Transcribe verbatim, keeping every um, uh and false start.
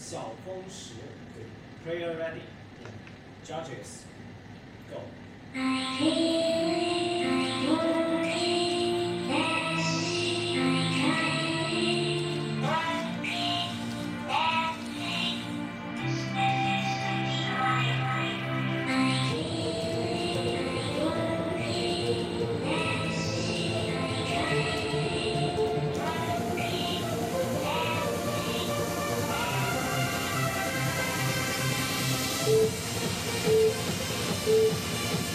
小风石 Good. Prayer ready. Judges, go. Thank you.